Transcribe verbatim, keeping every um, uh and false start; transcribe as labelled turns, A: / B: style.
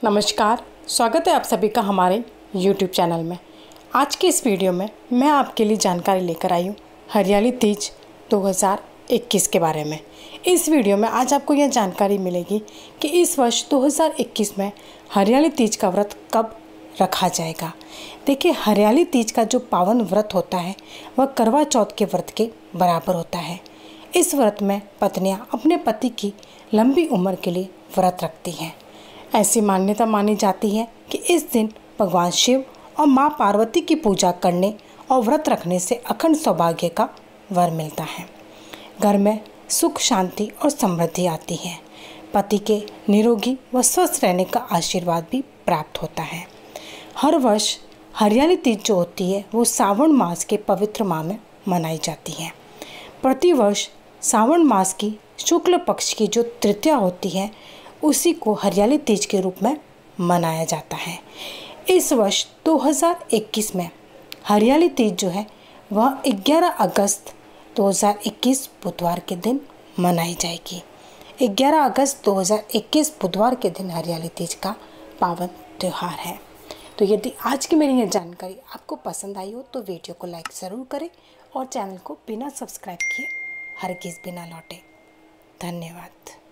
A: नमस्कार, स्वागत है आप सभी का हमारे यूट्यूब चैनल में। आज के इस वीडियो में मैं आपके लिए जानकारी लेकर आई हूँ हरियाली तीज दो हज़ार इक्कीस के बारे में। इस वीडियो में आज आपको यह जानकारी मिलेगी कि इस वर्ष दो हज़ार इक्कीस में हरियाली तीज का व्रत कब रखा जाएगा। देखिए, हरियाली तीज का जो पावन व्रत होता है वह करवा चौथ के व्रत के बराबर होता है। इस व्रत में पत्नियाँ अपने पति की लंबी उम्र के लिए व्रत रखती हैं। ऐसी मान्यता मानी जाती है कि इस दिन भगवान शिव और माँ पार्वती की पूजा करने और व्रत रखने से अखंड सौभाग्य का वर मिलता है। घर में सुख, शांति और समृद्धि आती है। पति के निरोगी व स्वस्थ रहने का आशीर्वाद भी प्राप्त होता है। हर वर्ष हरियाली तीज जो होती है वो सावन मास के पवित्र माह में मनाई जाती है। प्रतिवर्ष सावन मास की शुक्ल पक्ष की जो तृतीया होती है उसी को हरियाली तीज के रूप में मनाया जाता है। इस वर्ष दो हज़ार इक्कीस में हरियाली तीज जो है वह ग्यारह अगस्त दो हज़ार इक्कीस बुधवार के दिन मनाई जाएगी। ग्यारह अगस्त दो हज़ार इक्कीस बुधवार के दिन हरियाली तीज का पावन त्यौहार है। तो यदि आज की मेरी यह जानकारी आपको पसंद आई हो तो वीडियो को लाइक ज़रूर करें और चैनल को बिना सब्सक्राइब किए हरगिज़ बिना लौटे। धन्यवाद।